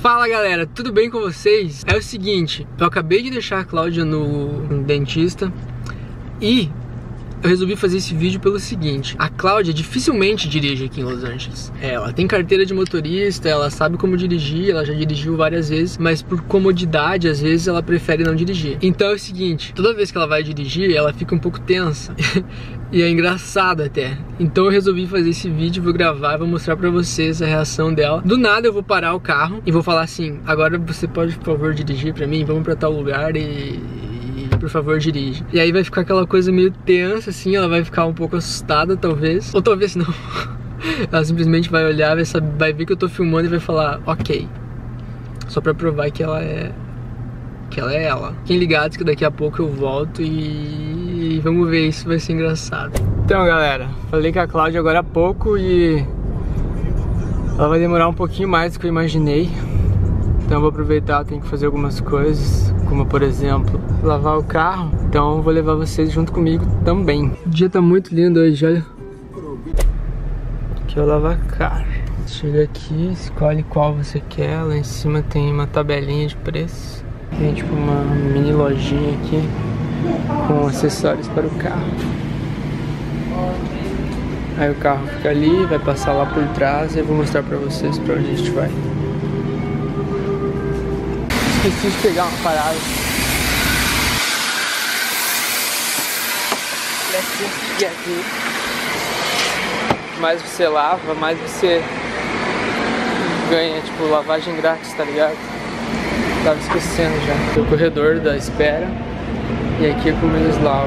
Fala galera, tudo bem com vocês? É o seguinte, eu acabei de deixar a Cláudia no dentista e eu resolvi fazer esse vídeo pelo seguinte: a Cláudia dificilmente dirige aqui em Los Angeles. Ela tem carteira de motorista, ela sabe como dirigir, ela já dirigiu várias vezes, mas por comodidade, às vezes ela prefere não dirigir. Então é o seguinte, toda vez que ela vai dirigir, ela fica um pouco tensa. E é engraçado até. Então eu resolvi fazer esse vídeo, vou gravar, vou mostrar pra vocês a reação dela. Do nada eu vou parar o carro e vou falar assim: agora você pode, por favor, dirigir pra mim? Vamos pra tal lugar por favor, dirige. E aí vai ficar aquela coisa meio tensa, assim, ela vai ficar um pouco assustada, talvez. Ou talvez não. Ela simplesmente vai olhar, vai ver que eu tô filmando e vai falar, ok. Só pra provar que ela é ela. Fiquem ligados que daqui a pouco eu volto e vamos ver, isso vai ser engraçado. Então galera, falei com a Cláudia agora há pouco e ela vai demorar um pouquinho mais do que eu imaginei. Então eu vou aproveitar, tenho que fazer algumas coisas, como por exemplo, lavar o carro. Então eu vou levar vocês junto comigo também. O dia tá muito lindo hoje, olha. Aqui é o lavacar. Chega aqui, escolhe qual você quer. Lá em cima tem uma tabelinha de preço. Tem tipo uma mini lojinha aqui com acessórios para o carro. Aí o carro fica ali, vai passar lá por trás e eu vou mostrar pra vocês pra onde a gente vai. Esqueci de pegar uma parada. Mais você lava, mais você ganha, tipo, lavagem grátis, tá ligado? Tava esquecendo já. Tem o corredor da espera e aqui é como eles lavam.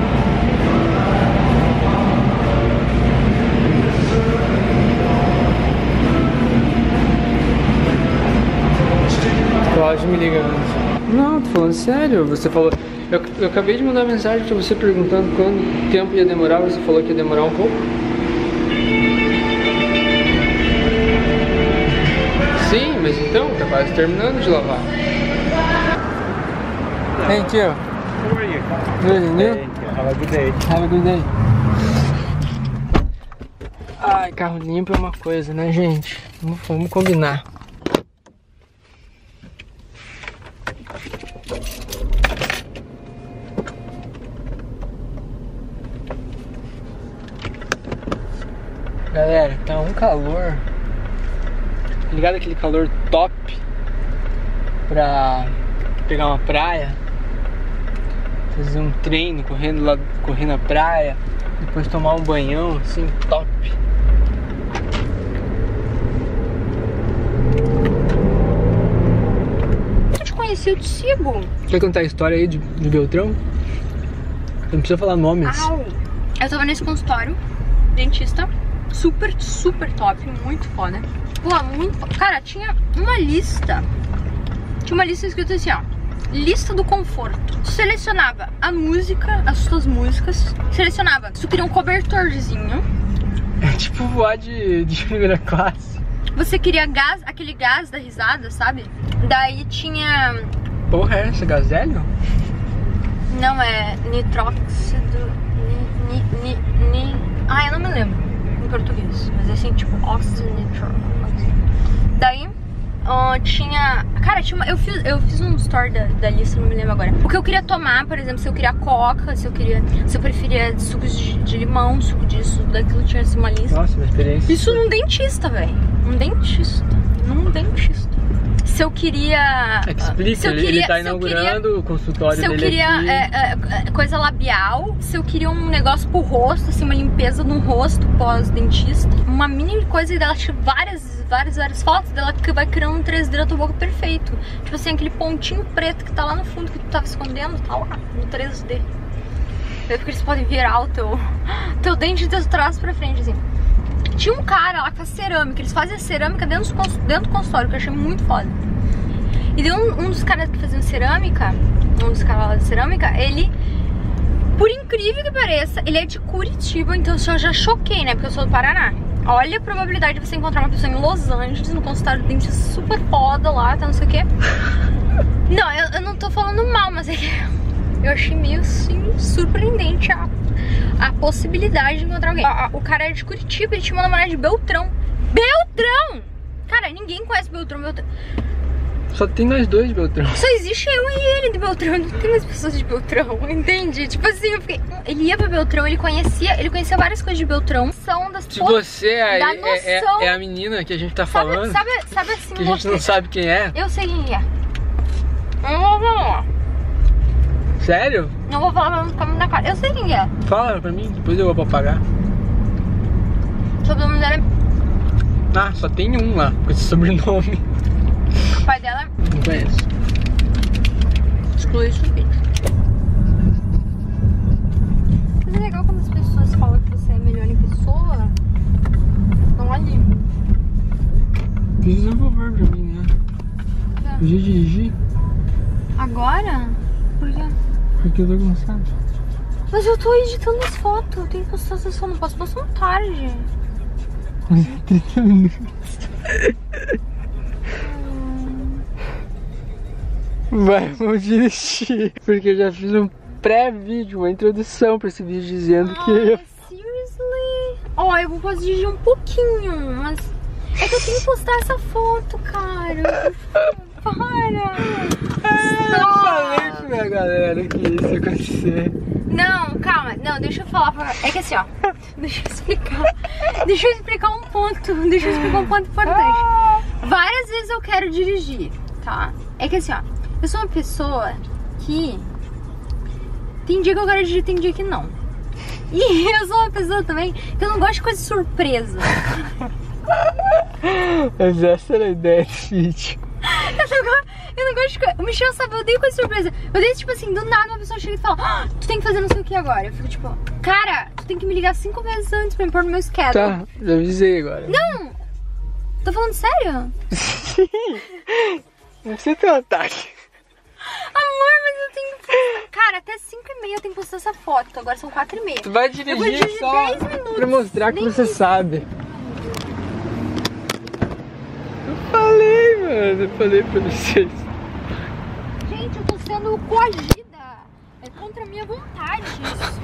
Cláudia me ligando. Não, tô falando sério, você falou... Eu acabei de mandar uma mensagem pra você perguntando quanto tempo ia demorar, você falou que ia demorar um pouco. Sim, mas então, tá quase terminando de lavar. Thank you. How are you? Good, and you? Thank you. Have a good day. Have a good day. Ai, carro limpo é uma coisa, né, gente? Vamos combinar. Galera, tá um calor. Ligado aquele calor top pra pegar uma praia, fazer um treino, correr na praia, depois tomar um banhão, assim, top. Eu te conheci, eu te sigo. Quer contar a história aí de Beltrão? Não precisa falar nomes. Au. Eu tava nesse consultório, dentista, super top, muito foda. Pô, muito foda. Cara, tinha uma lista. Tinha uma lista escrita assim, ó: lista do conforto. Tu selecionava a música, as tuas músicas. Selecionava se tu queria um cobertorzinho. É tipo voar de primeira classe. Você queria gás, aquele gás da risada, sabe? Daí tinha... Porra, é essa? Gazélio? Não, é nitróxido... Ah, eu não me lembro em português, mas é assim, tipo, óxido nitro. Daí tinha... Cara, eu fiz um story da lista, não me lembro agora. O que eu queria tomar, por exemplo, se eu queria coca, se eu preferia suco de limão, suco disso, daquilo, tinha assim uma lista. Nossa, uma experiência. Isso num dentista, velho. Num dentista. Se eu queria... Explica, ele tá inaugurando o consultório dele. Se eu queria coisa labial, se eu queria um negócio pro rosto, assim, uma limpeza no rosto pós-dentista. Uma mini coisa e dela tira várias fotos dela que vai criando um 3D da tua boca perfeito. Tipo assim, aquele pontinho preto que tá lá no fundo que tu tava escondendo, tá lá no 3D. Daí porque eles podem virar o teu dente de trás pra frente, assim. Tinha um cara lá que faz cerâmica, eles fazem a cerâmica dentro do consultório, que eu achei muito foda. E daí um dos caras que faziam cerâmica, ele, por incrível que pareça, ele é de Curitiba, então eu já choquei, né, porque eu sou do Paraná. Olha a probabilidade de você encontrar uma pessoa em Los Angeles, no consultório de dente super foda lá, tá, não sei o quê. Não, eu não tô falando mal, mas é que eu achei meio, assim, surpreendente a possibilidade de encontrar alguém. O cara era de Curitiba, ele tinha uma namorada de Beltrão. Beltrão! Cara, ninguém conhece Beltrão. Só tem nós dois de Beltrão. Só existe eu e ele de Beltrão, não tem mais pessoas de Beltrão, entende? Tipo assim, eu fiquei... Ele ia pra Beltrão, ele conhecia várias coisas de Beltrão. São das Se você aí é a menina que a gente tá falando, sabe assim, que a gente não sabe quem é. Eu sei quem é. Eu não vou falar. Sério? Não vou falar pra não ficar muito na cara. Eu sei quem é. Fala pra mim, depois eu vou apagar. O sobrenome dela é... Ah, só tem um lá, com esse sobrenome. O pai dela é... Não conheço. Exclui isso do vídeo. Mas é legal quando as pessoas falam que você é melhor em pessoa. Não ali. Diz um favor pra mim, né? Podia dirigir? Agora? Por quê? Porque eu tô cansado. Mas eu tô editando as fotos. Eu tenho que postar essas fotos. Não posso postar tarde. 30 minutos. Vai, vamos dirigir. Porque eu já fiz um pré-vídeo, uma introdução pra esse vídeo dizendo que... Seriously? Ó, eu vou fazer dirigir um pouquinho, mas... É que eu tenho que postar essa foto, cara. Para! Eu falei pra minha galera que isso ia acontecer. Não, calma. Não, deixa eu falar pra... É que assim, ó. Deixa eu explicar um ponto. Deixa eu explicar um ponto importante. Várias vezes eu quero dirigir, tá? É que assim, ó. Eu sou uma pessoa que... Tem dia que eu quero dirigir, tem dia que não. E eu sou uma pessoa também que eu não gosto de coisa surpresa. Mas essa era a ideia desse vídeo. Eu não gosto de coisa... O Michel sabe, eu odeio coisa surpresa. Eu odeio, tipo assim, do nada uma pessoa chega e fala: tu tem que fazer não sei o que agora. Eu fico tipo, cara, tu tem que me ligar 5 vezes antes pra me pôr no meu schedule. Tá, já avisei agora. Não! Tô falando sério? Sim! Não precisa ter um ataque. Amor, mas eu tenho que postar. Cara, até 5h30 eu tenho que postar essa foto. Agora são 4h30. Tu vai dirigir, eu vou dirigir só 10 minutos. pra mostrar que Nem você isso. sabe. Eu falei, mano. Eu falei pra vocês. Gente, eu tô sendo coagida. É contra a minha vontade isso.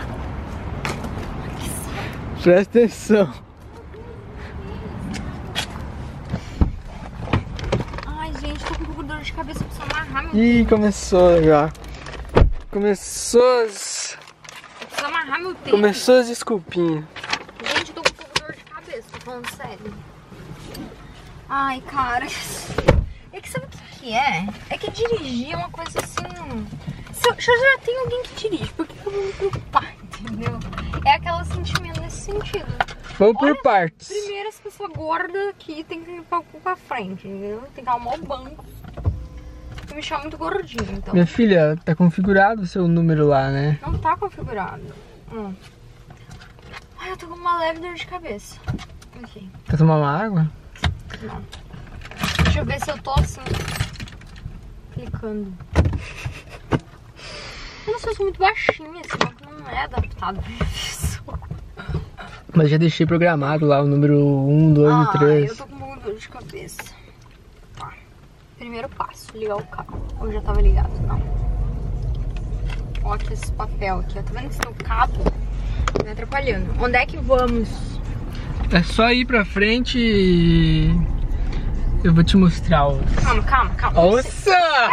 Que saco. Presta atenção. Ai, gente, tô com um pouco de dor de cabeça. Preciso amarrar meu Ih, começou já. Começou as... Preciso amarrar meu tênis. Começou as desculpinhas. Gente, eu tô com um pouco de dor de cabeça. Tô falando sério. Ai, cara. É que sabe o que é? É que dirigir é uma coisa assim... Se eu já tenho alguém que dirige, por que eu vou me preocupar, entendeu? É aquele sentimento nesse sentido. Vamos por partes. Primeiro, essa pessoa gorda aqui tem que ir pra frente, entendeu? Tem que arrumar o banco. Eu me chamo muito gordinho, então. Minha filha, tá configurado o seu número lá, né? Não tá configurado. Ai, eu tô com uma leve dor de cabeça. Enfim, Quer tomar uma água? não. Deixa eu ver se eu tô assim, clicando. Eu não sou muito baixinha, esse banco não é adaptado pra minha pessoa. Mas já deixei programado lá o número 1, 2 e 3. Eu tô com um pouco de dor de cabeça. Tá. Primeiro passo, ligar o carro. Ou já tava ligado? Não. Ó, aqui esse papel aqui, ó. Tá vendo que esse cabo tá me atrapalhando. Onde é que vamos? É só ir pra frente e... eu vou te mostrar o... Calma. Nossa!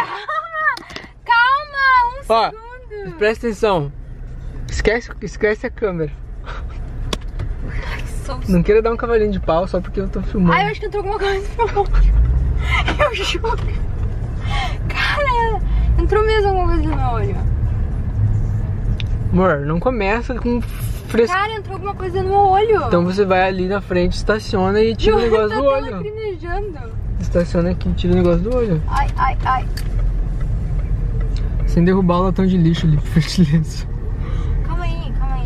Calma, Ó, segundo. presta atenção. Esquece a câmera. Não queira dar um cavalinho de pau só porque eu tô filmando. Ai, eu acho que entrou alguma coisa no meu olho. Eu juro. Cara, entrou mesmo alguma coisa no meu olho. Amor, não começa com frescura. Cara, entrou alguma coisa no meu olho. Então você vai ali na frente, estaciona e tira o negócio do olho. Lacrimejando. Estaciona aqui e tira o negócio do olho. Ai. Sem derrubar o latão de lixo ali, por gentileza. Calma aí.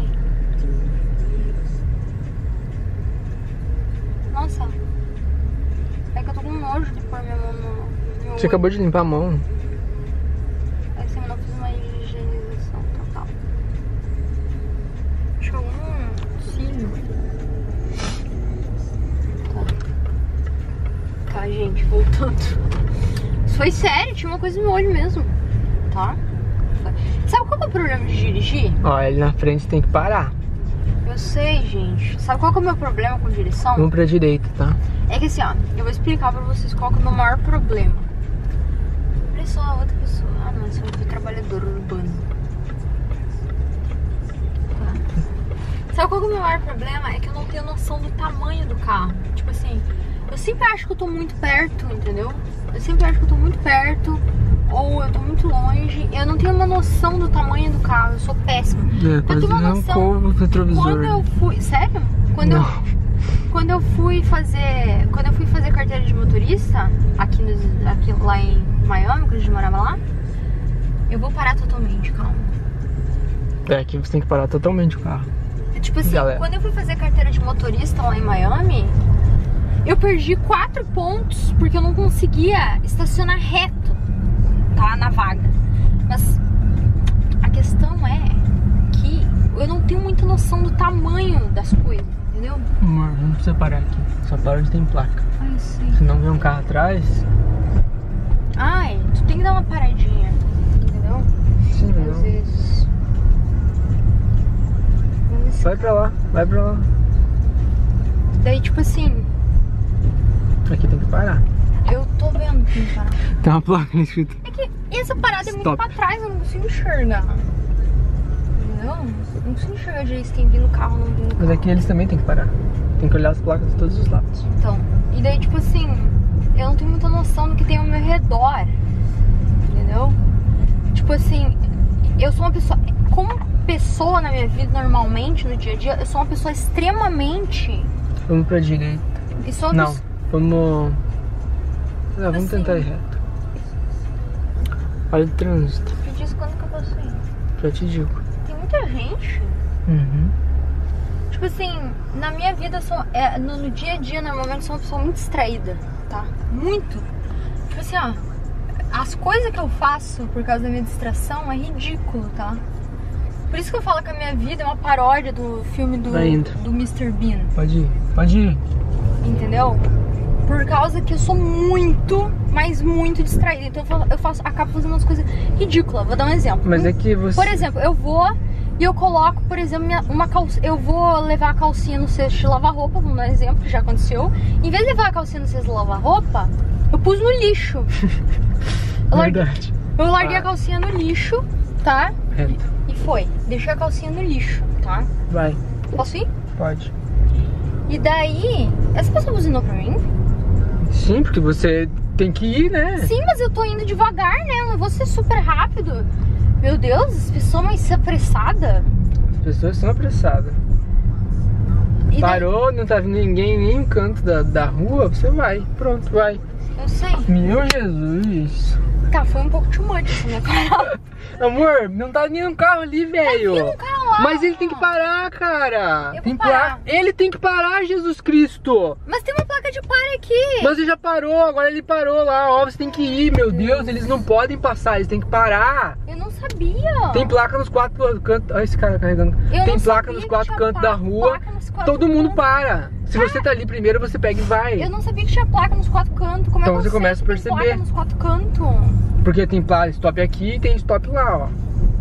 Nossa. É que eu tô com nojo de pôr minha mão no meu Você acabou de limpar a mão. É assim, eu não fiz uma higienização total. Acho que algum cílio. Tá, gente, voltando. Isso foi sério, tinha uma coisa no meu olho mesmo. Tá? Sabe qual que é o problema de dirigir? Ó, ali na frente tem que parar. Eu sei, gente. Sabe qual que é o meu problema com direção? Vamos pra direita, tá? É que assim, ó, eu vou explicar pra vocês qual que é o meu maior problema. urbano. Tá. Sabe qual que é o meu maior problema? É que eu não tenho noção do tamanho do carro. Tipo assim, eu sempre acho que eu tô muito perto, entendeu? Eu sempre acho que eu tô muito perto, ou eu tô muito longe. Eu não tenho uma noção do tamanho do carro, eu sou péssima. É, quase arrancou o retrovisor. Quando eu fui... Sério? Quando eu fui fazer carteira de motorista, aqui lá em Miami, quando a gente morava lá, eu vou parar totalmente, calma. É, aqui você tem que parar totalmente o carro. Tipo assim, galera, quando eu fui fazer carteira de motorista lá em Miami, eu perdi 4 pontos porque eu não conseguia estacionar reto, tá, na vaga. Mas a questão é que eu não tenho muita noção do tamanho das coisas, entendeu? Amor, não precisa parar aqui, só para onde tem placa. Ai, sim. Se não vê um carro atrás... Ai, tu tem que dar uma paradinha, entendeu? Sim, Às não. vezes... Vai pra lá, vai pra lá. Daí, tipo assim, Aqui tem que parar. eu tô vendo que tem que parar. Tem uma placa escrita. É que essa parada é muito Stop. pra trás, eu não consigo enxergar. Entendeu? Não consigo enxergar direito se tem vindo carro ou não vindo carro. Mas aqui eles também tem que parar. Tem que olhar as placas de todos os lados. Então, e daí, tipo assim, eu não tenho muita noção do que tem ao meu redor. Entendeu? Tipo assim, eu sou uma pessoa... Como pessoa na minha vida, normalmente, no dia a dia, eu sou uma pessoa extremamente... Vamos pra direita. E sou uma Não, pessoa... vamos... Não, vamos Assim. tentar ir reto. Olha o trânsito. Me diz quando que eu posso ir. Já te digo. Tem muita gente. Uhum. Tipo assim, na minha vida, eu sou, no dia a dia, normalmente, eu sou uma pessoa muito distraída, tá? Muito. Tipo assim, ó, as coisas que eu faço por causa da minha distração é ridículo, tá? Por isso que eu falo que a minha vida é uma paródia do filme do Mr. Bean. Pode ir, pode ir. Entendeu? Por causa que eu sou muito, mas muito distraída. Então acabo fazendo umas coisas ridículas. Vou dar um exemplo. Mas é que você... Por exemplo, eu vou e eu coloco, por exemplo, uma calça. Eu vou levar a calcinha no cesto de lavar roupa, vamos dar um exemplo que já aconteceu. Em vez de levar a calcinha no cesto de lavar roupa, eu pus no lixo. Verdade. Eu larguei a calcinha no lixo, tá? Reto. E foi. Deixei a calcinha no lixo, tá? Vai. Posso ir? Pode. E daí, essa pessoa buzinou pra mim? Sim, porque você tem que ir, né? Sim, mas eu tô indo devagar, né? Eu não vou ser super rápido. Meu Deus, as pessoas vão ser apressadas. As pessoas são apressadas. E Parou, não tá vindo ninguém em nenhum canto da rua, você vai. Pronto, vai. Eu sei. Meu Jesus. Tá, foi um pouco too much essa minha cara. Amor, não tá nenhum carro ali, velho. Tá vindo um carro lá. Mas ele tem que parar, cara. Eu Tem vou parar. Ele tem que parar, Jesus Cristo. Mas tem uma placa de para aqui. Mas ele já parou, agora ele parou lá. Ó, você tem que ir, meu Deus. Eles não podem passar, eles têm que parar. Eu não sabia. Tem placa nos 4 cantos. Olha esse cara carregando. Eu Tem não placa sabia nos que 4 tinha cantos da rua. placa nos 4 Todo mundo cantos. para. Se você tá ali primeiro, você pega e vai. Eu não sabia que tinha placa nos 4 cantos. Como Então é que você eu começa sei a que tem perceber. placa nos 4 cantos? Porque tem stop aqui e tem stop lá, ó.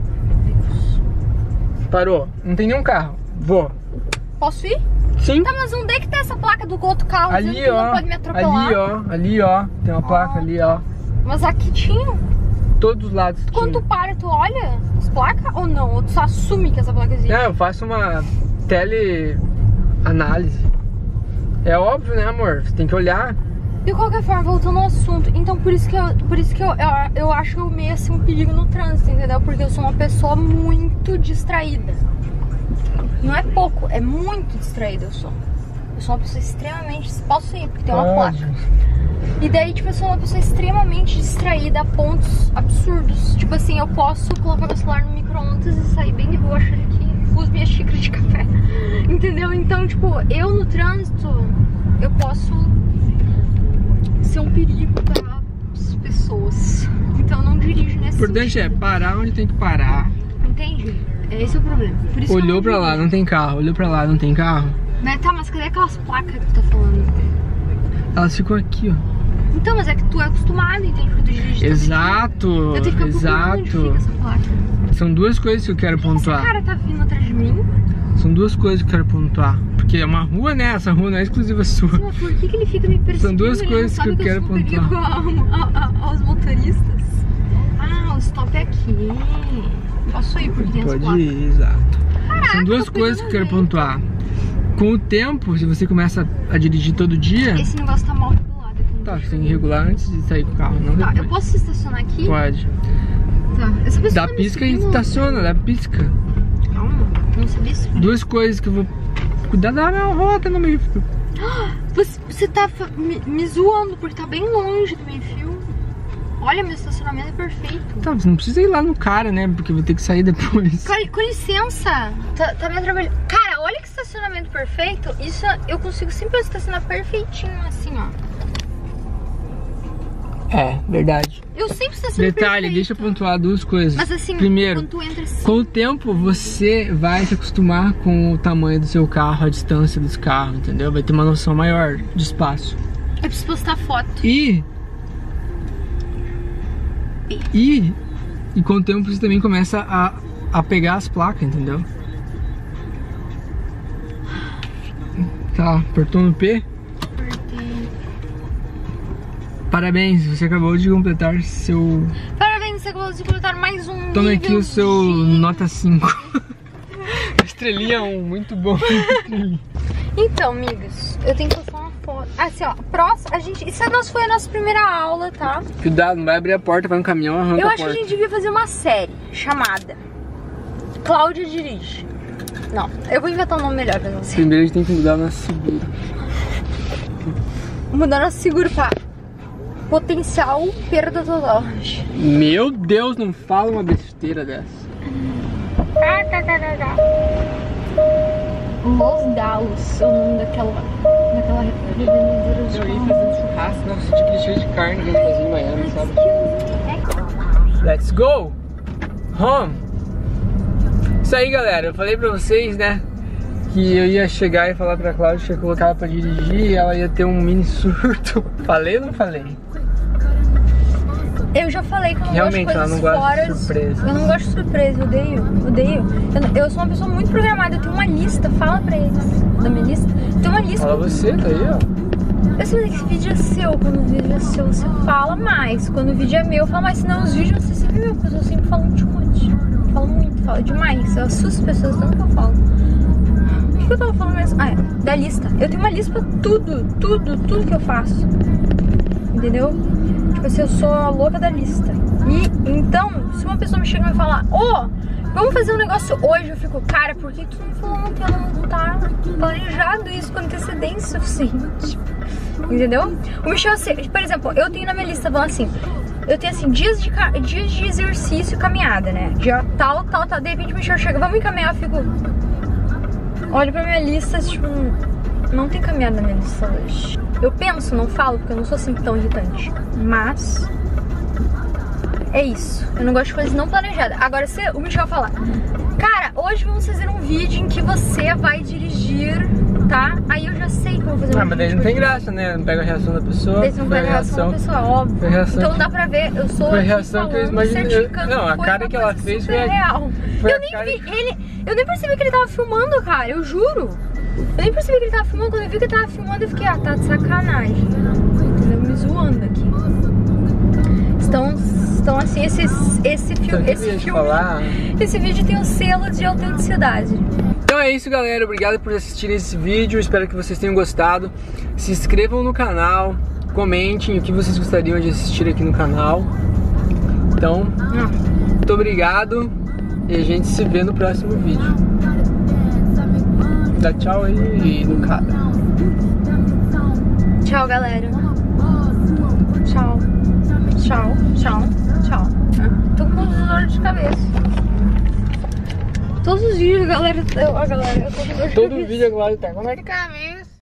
Parou. Não tem nenhum carro. Vou. Posso ir? Sim. Tá, mas onde é que tá essa placa do outro carro? dizendo Ali, que ó. não pode me atropelar. Ali, ó. Ali, ó. Tem uma placa ali, ó. Mas aqui tinha. Todos os lados Quando tinha. tu para, tu olha as placas ou não? Ou tu só assume que essa placa existe? Não, eu faço uma teleanálise. É óbvio, né, amor? Você tem que olhar. De qualquer forma, voltando ao assunto, então por isso que eu acho meio assim um perigo no trânsito, entendeu? Porque eu sou uma pessoa muito distraída. Não é pouco, é muito distraída eu sou. Eu sou uma pessoa extremamente... Posso ir, porque tem uma placa. E daí, tipo, eu sou uma pessoa extremamente distraída a pontos absurdos. Tipo assim, eu posso colocar meu celular no micro-ondas e sair bem de boa, achando que uso minha xícara de café. Entendeu? Então, tipo, eu no trânsito, eu posso ser um perigo para as pessoas. Então, eu não dirijo nesse O importante é parar onde tem que parar. Entende? Esse é o problema. Por isso Olhou que eu pra lá, não tem carro. Olhou pra lá, não tem carro. Mas tá, mas cadê aquelas placas que tu tá falando? Elas ficam aqui, ó. Então, mas é que tu é acostumado, entende? Porque tu dirige todo Exato, dia. Eu tenho que ficar procurando onde fica essa placa. São duas coisas que eu quero pontuar. Esse cara tá vindo atrás de mim? São duas coisas que eu quero pontuar. Porque é uma rua, né? Essa rua não é exclusiva sua. Mas por que ele fica me perseguindo? São duas coisas que eu quero pontuar. Aos motoristas. Ah, o stop é aqui. posso ir porque tem as Pode placas. ir, exato. Caraca, São duas tô coisas que eu quero pegando pontuar. Com o tempo, se você começa a dirigir todo dia, Esse negócio tá mal regulado aqui. tá, você tem que regular antes de sair com o carro, não Tá, depois. eu posso estacionar aqui? Pode. Tá. Essa pessoa Dá tá me pisca e seguindo. estaciona, dá pisca. Calma, não sabia isso. Duas coisas que eu vou cuidar da minha rota no meio fio. Você tá me zoando porque tá bem longe do meio fio. Olha, meu estacionamento é perfeito. Tá, você não precisa ir lá no cara, né? Porque eu vou ter que sair depois. Com licença, tá me atrapalhando. Cara, olha que estacionamento perfeito. Isso eu consigo sempre estacionar perfeitinho assim, ó. É, verdade. Eu sempre estaciono Detalhe, perfeito. deixa eu pontuar duas coisas. Mas assim, primeiro, quando tu entra assim... com o tempo você vai se acostumar com o tamanho do seu carro, a distância dos carros, entendeu? Vai ter uma noção maior de espaço. Eu preciso postar foto. E com o tempo você também começa a pegar as placas, entendeu? Tá, apertou no P? Apertei. Parabéns, você acabou de completar seu... Parabéns, você acabou de completar mais um Toma nível aqui o seu de... nota 5. Estrelinha 1, muito bom. Então, amigos, eu tenho que postar uma foto. Assim, ó, próximo, isso foi a nossa primeira aula, tá? Cuidado, não vai abrir a porta, vai um caminhão, arranca Eu a acho porta. que a gente devia fazer uma série chamada Cláudia Dirige. Não, eu vou inventar um nome melhor pra você. Primeiro a gente tem que mudar o nosso seguro. Mudar nosso seguro pra potencial perda total. Meu Deus, não fala uma besteira dessa. Los Galos é o nome daquela revendedora de Eu ia carro. fazendo churrasco, não, senti aquele cheiro de carne que a gente fazia em Miami, sabe? Let's go! Home! Isso aí, galera, eu falei pra vocês, né, que eu ia chegar e falar pra Cláudia que ia colocar ela pra dirigir e ela ia ter um mini surto. Falei ou não falei? Eu já falei que eu não Realmente, gosto de ela coisas não gosta de fora. surpresa. Eu não gosto de surpresa, eu odeio. Eu sou uma pessoa muito programada, eu tenho uma lista, fala pra eles da minha lista. Eu tenho uma lista. Fala você, tá aí, ó. Eu sei que esse vídeo é seu, quando o vídeo é seu, você fala mais. Quando o vídeo é meu, eu falo mais, senão os vídeos você sempre meu, porque eu sempre falo um monte. Falo muito, falo demais. Eu assusto as pessoas tanto que eu falo. O que eu tava falando mesmo? Ah, é, da lista. Eu tenho uma lista pra tudo que eu faço. Entendeu? Tipo assim, eu sou a louca da lista. E então, se uma pessoa me chega e falar, vamos fazer um negócio hoje, eu fico, cara, por que tu não falou ontem? Ela não tá planejado isso com antecedência suficiente. Entendeu? O Michel, por exemplo, eu tenho na minha lista, vão assim, eu tenho assim, dias de exercício e caminhada, né? Dia tal, de repente o Michel chega, vamos caminhar, eu fico, olho pra minha lista, tipo, não tem caminhada na minha lista hoje. Eu penso, não falo, porque eu não sou assim tão irritante. Mas é isso. Eu não gosto de coisas não planejadas. Agora, se o Michel falar, cara, hoje vamos fazer um vídeo em que você vai dirigir, tá? Aí eu já sei que eu vou fazer um vídeo. Mas daí não tem graça, né? Não pega a reação da pessoa. Daí você não pega a reação da pessoa, óbvio. Foi a reação Então que- dá pra ver, eu sou Foi a reação que eu imaginei. certificando Não, a foi cara uma que ela coisa fez super foi a- real. foi Eu a nem cara- vi ele, eu nem percebi que ele tava filmando, cara, eu juro. Eu nem percebi que ele tava filmando, quando eu vi que ele tava filmando eu fiquei, tá de sacanagem. Entendeu? Me zoando aqui. Então assim, esse vídeo tem um selo de autenticidade. Então é isso, galera, obrigado por assistirem esse vídeo, espero que vocês tenham gostado. Se inscrevam no canal, comentem o que vocês gostariam de assistir aqui no canal. Então, muito obrigado e a gente se vê no próximo vídeo. Dá tchau aí no cara. Tchau, galera. Tchau. Tô com dor de cabeça. Todos os vídeos, galera, eu tô com dor de cabeça. Todo vídeo agora tá. Como é que Cabeça.